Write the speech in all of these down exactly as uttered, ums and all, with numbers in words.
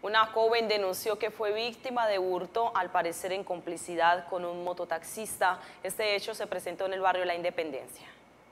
Una joven denunció que fue víctima de hurto, al parecer en complicidad con un mototaxista. Este hecho se presentó en el barrio La Independencia.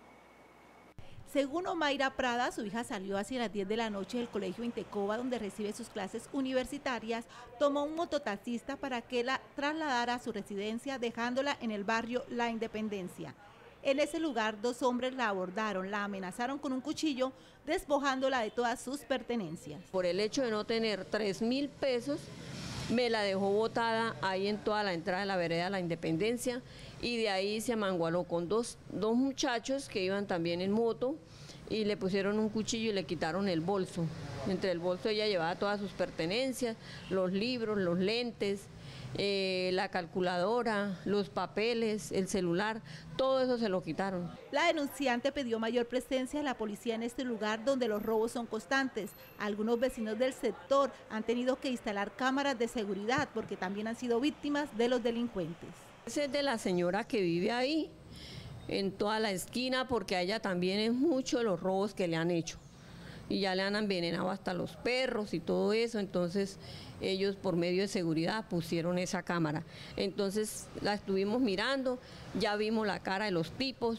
Según Omaira Prada, su hija salió hacia las diez de la noche del colegio Intecoba, donde recibe sus clases universitarias. Tomó un mototaxista para que la trasladara a su residencia, dejándola en el barrio La Independencia. En ese lugar, dos hombres la abordaron, la amenazaron con un cuchillo, despojándola de todas sus pertenencias. Por el hecho de no tener tres mil pesos, me la dejó botada ahí en toda la entrada de la vereda de La Independencia, y de ahí se amangualó con dos, dos muchachos que iban también en moto y le pusieron un cuchillo y le quitaron el bolso. Entre el bolso ella llevaba todas sus pertenencias, los libros, los lentes, eh, la calculadora, los papeles, el celular, todo eso se lo quitaron. La denunciante pidió mayor presencia de la policía en este lugar donde los robos son constantes. Algunos vecinos del sector han tenido que instalar cámaras de seguridad porque también han sido víctimas de los delincuentes. Ese es de la señora que vive ahí, en toda la esquina, porque a ella también es mucho los robos que le han hecho. Y ya le han envenenado hasta los perros y todo eso, entonces ellos por medio de seguridad pusieron esa cámara. Entonces la estuvimos mirando, ya vimos la cara de los tipos,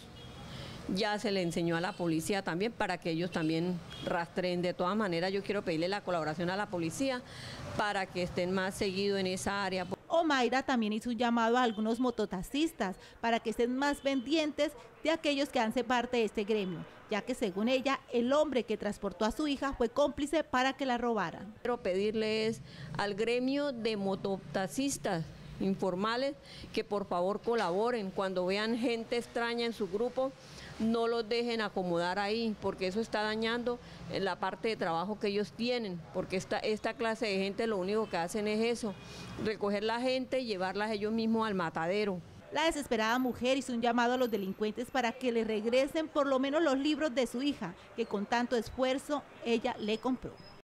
ya se le enseñó a la policía también para que ellos también rastreen. De todas maneras, yo quiero pedirle la colaboración a la policía para que estén más seguido en esa área. Omaira también hizo un llamado a algunos mototaxistas para que estén más pendientes de aquellos que hacen parte de este gremio, ya que según ella, el hombre que transportó a su hija fue cómplice para que la robaran. Quiero pedirles al gremio de mototaxistas informales que por favor colaboren. Cuando vean gente extraña en su grupo, no los dejen acomodar ahí, porque eso está dañando la parte de trabajo que ellos tienen, porque esta, esta clase de gente lo único que hacen es eso, recoger la gente y llevarlas ellos mismos al matadero. La desesperada mujer hizo un llamado a los delincuentes para que le regresen por lo menos los libros de su hija, que con tanto esfuerzo ella le compró.